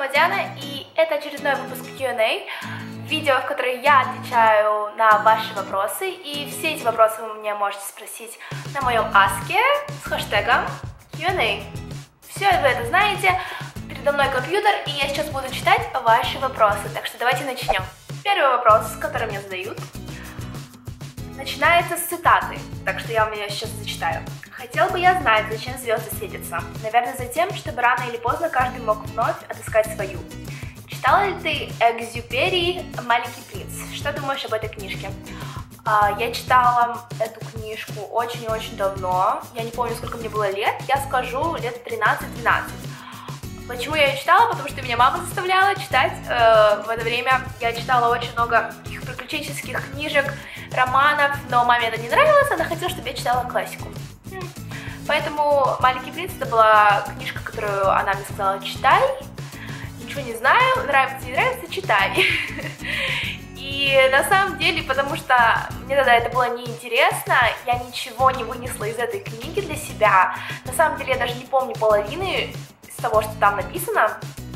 зовут Диана, и это очередной выпуск Q&A, видео, в котором я отвечаю на ваши вопросы, и все эти вопросы вы мне можете спросить на моем аске с хэштегом Q&A. Все вы это знаете, передо мной компьютер, и я сейчас буду читать ваши вопросы, так что давайте начнем. Первый вопрос, который мне задают, начинается с цитаты, так что я вам ее сейчас зачитаю. Хотел бы я знать, зачем звезды светятся. Наверное, за тем, чтобы рано или поздно каждый мог вновь отыскать свою. Читала ли ты Экзюпери «Маленький принц»? Что думаешь об этой книжке? Я читала эту книжку очень-очень давно. Я не помню, сколько мне было лет. Я скажу, лет 13-12. Почему я ее читала? Потому что меня мама заставляла читать. В это время я читала очень много таких приключенческих книжек, романов, но маме это не нравилось, она хотела, чтобы я читала классику. Поэтому «Маленький принц» это была книжка, которую она мне сказала: читай, ничего не знаю, нравится, не нравится, читай. И на самом деле, потому что мне тогда это было неинтересно, я ничего не вынесла из этой книги для себя. На самом деле я даже не помню половины из того, что там написано.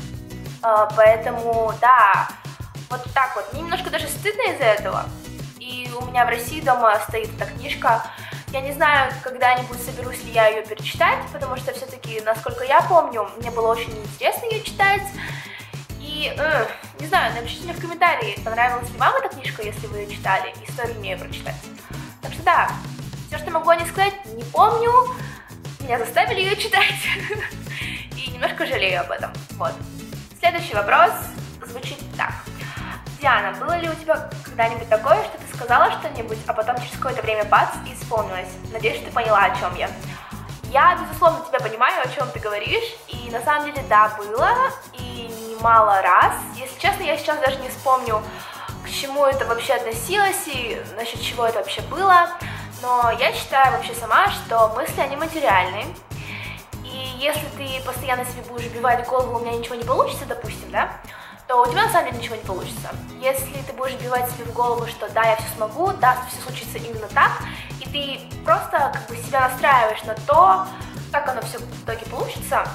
Поэтому, да, вот так вот. Мне немножко даже стыдно из-за этого. И у меня в России дома стоит эта книжка. Я не знаю, когда-нибудь соберусь ли я ее перечитать, потому что все-таки, насколько я помню, мне было очень интересно ее читать. И, не знаю, напишите мне в комментарии, понравилась ли вам эта книжка, если вы ее читали, и стоит ли мне ее прочитать. Так что да, все, что могу о ней сказать, не помню, меня заставили ее читать, и немножко жалею об этом. Вот. Следующий вопрос звучит так. Диана, было ли у тебя когда-нибудь такое, что ты сказала что-нибудь, а потом через какое-то время бац, и исполнилось? Надеюсь, что ты поняла, о чем я. Я, безусловно, тебя понимаю, о чем ты говоришь, и на самом деле, да, было, и немало раз. Если честно, я сейчас даже не вспомню, к чему это вообще относилось, и насчет чего это вообще было, но я считаю вообще сама, что мысли, они материальны, и если ты постоянно себе будешь вбивать в голову, у меня ничего не получится, допустим, да, то у тебя на самом деле ничего не получится. Если ты будешь вбивать себе в голову, что да, я все смогу, да, все случится именно так, и ты просто как бы себя настраиваешь на то, как оно все в итоге получится,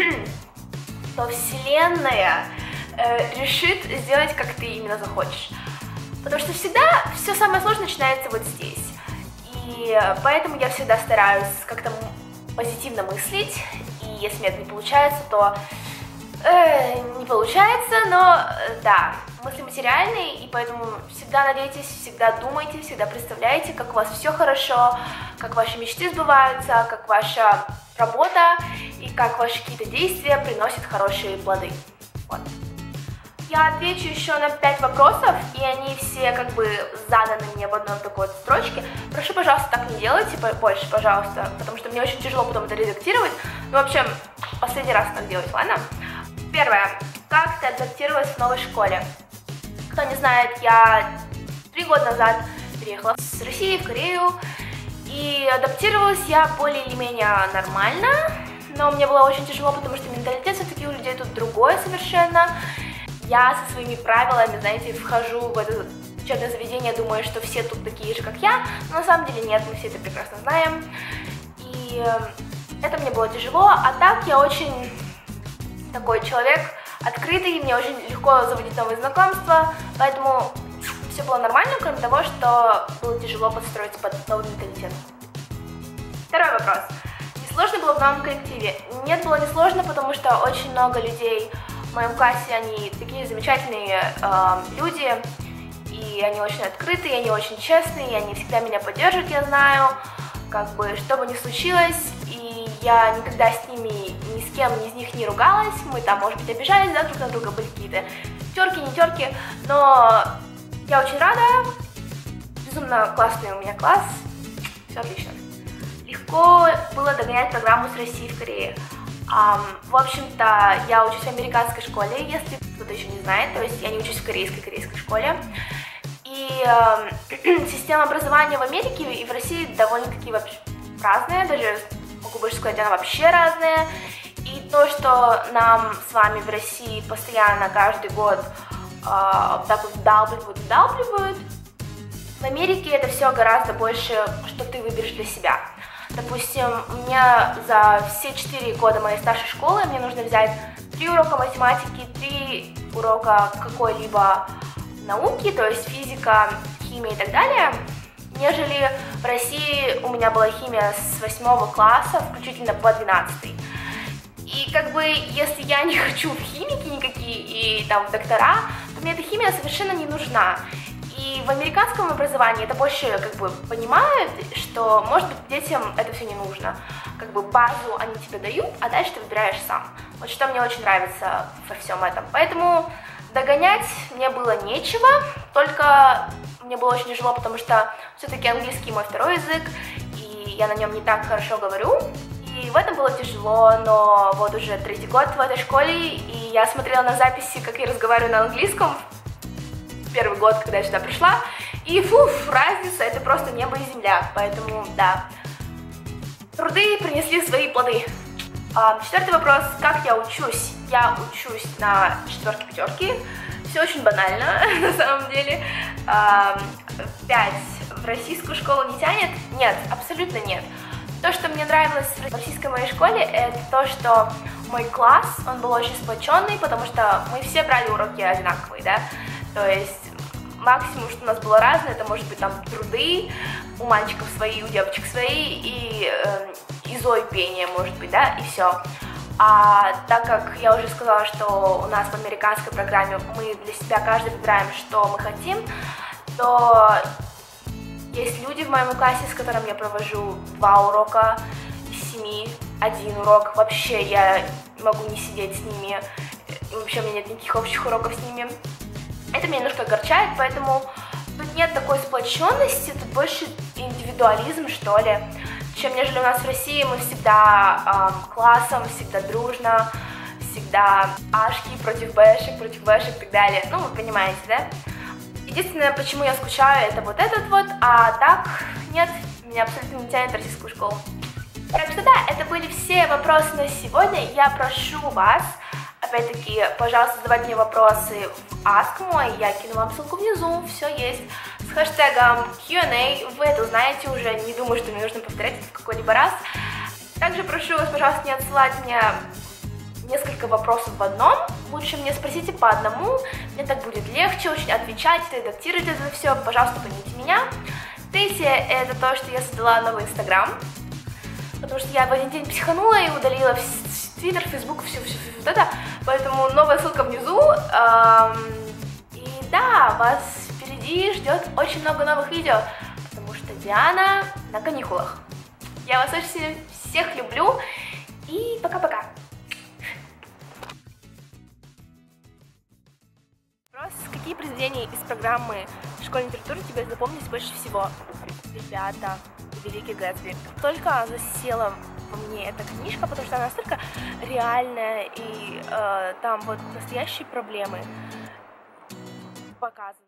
то Вселенная решит сделать, как ты именно захочешь. Потому что всегда все самое сложное начинается вот здесь. И поэтому я всегда стараюсь как-то позитивно мыслить, и если мне это не получается, то не получается, но да, мысли материальные, и поэтому всегда надейтесь, всегда думайте, всегда представляете, как у вас все хорошо, как ваши мечты сбываются, как ваша работа и как ваши какие-то действия приносят хорошие плоды. Вот. Я отвечу еще на 5 вопросов, и они все как бы заданы мне в одной такой вот строчке. Прошу, пожалуйста, так не делайте больше, пожалуйста, потому что мне очень тяжело потом это редактировать. Ну, в общем, последний раз так делать, ладно? Первое. Как ты адаптировалась в новой школе? Кто не знает, я 3 года назад переехала с России в Корею, и адаптировалась я более или менее нормально, но мне было очень тяжело, потому что менталитет все-таки у людей тут другой совершенно. Я со своими правилами, знаете, вхожу в это учебное заведение, думаю, что все тут такие же, как я, но на самом деле нет, мы все это прекрасно знаем, и это мне было тяжело, а так я очень такой человек открытый, мне очень легко заводить новые знакомства, поэтому все было нормально, кроме того, что было тяжело подстроиться под новый менталитет. Второй вопрос. Не сложно было в новом коллективе? Нет, было не сложно, потому что очень много людей в моем классе, они такие замечательные люди, и они очень открытые, они очень честные, и они всегда меня поддерживают, я знаю, как бы, что бы ни случилось, и я никогда с ними, ни с кем из них не ругалась, мы там, может быть, обижались, да, друг на друга, были какие-то терки, не терки, но я очень рада, безумно классный у меня класс, все отлично. Легко было догонять программу с России в Корее. В общем-то, я учусь в американской школе, если кто-то еще не знает, то есть я не учусь в корейской школе. И система образования в Америке и в России довольно-таки вообще разная, даже могу больше сказать, она вообще разная. И то, что нам с вами в России постоянно, каждый год так вот вдалбливают, в Америке это все гораздо больше, что ты выберешь для себя. Допустим, мне за все 4 года моей старшей школы мне нужно взять 3 урока математики, 3 урока какой-либо науки, то есть физика, химия и так далее, нежели в России у меня была химия с 8 класса, включительно по 12. И как бы, если я не хочу в химики никакие и там в доктора, то мне эта химия совершенно не нужна. И в американском образовании это больше как бы понимают, что, может быть, детям это все не нужно. Как бы базу они тебе дают, а дальше ты выбираешь сам. Вот что мне очень нравится во всем этом. Поэтому догонять мне было нечего, только мне было очень тяжело, потому что все-таки английский мой второй язык, и я на нем не так хорошо говорю. И в этом было тяжело, но вот уже 3-й год в этой школе, и я смотрела на записи, как я разговариваю на английском, первый год, когда я сюда пришла, и разница, это просто небо и земля, поэтому, да, труды принесли свои плоды. 4-й вопрос, как я учусь? Я учусь на 4-5, все очень банально, на самом деле. 5 в российскую школу не тянет? Нет, абсолютно нет. То, что мне нравилось в российской моей школе, это то, что мой класс, он был очень сплоченный, потому что мы все брали уроки одинаковые, да, то есть максимум, что у нас было разное, это может быть там труды, у мальчиков свои, у девочек свои, и ИЗО и пение, может быть, да, и все. А так как я уже сказала, что у нас в американской программе мы для себя каждый выбираем, что мы хотим, то есть люди в моем классе, с которыми я провожу 2 урока из 7, 1 урок. Вообще я могу не сидеть с ними, вообще у меня нет никаких общих уроков с ними. Это меня немножко огорчает, поэтому тут нет такой сплоченности, тут больше индивидуализм, что ли, чем нежели у нас в России. Мы всегда классом, всегда дружно, всегда ашки против бэшек и так далее. Ну, вы понимаете, да? Единственное, почему я скучаю, это вот этот вот, а так, нет, меня абсолютно не тянет в российскую школу. Так что да, это были все вопросы на сегодня. Я прошу вас, опять-таки, пожалуйста, задавайте мне вопросы в Ask мой, я кину вам ссылку внизу, все есть. С хэштегом Q&A, вы это знаете уже, не думаю, что мне нужно повторять это в какой-либо раз. Также прошу вас, пожалуйста, не отсылать мне несколько вопросов в одном, лучше мне спросите по одному, мне так будет легче очень отвечать, редактировать это все, пожалуйста, поймите меня. 3-е, это то, что я создала новый Инстаграм, потому что я в один день психанула и удалила Твиттер, Фейсбук, все вот это, поэтому новая ссылка внизу, и да, вас впереди ждет очень много новых видео, потому что Диана на каникулах. Я вас очень всех люблю, и пока-пока. Какие произведения из программы школьной литературы тебе запомнились больше всего? Ребята, Великий Гэтсби. Только засела во мне эта книжка, потому что она настолько реальная, и там вот настоящие проблемы показаны.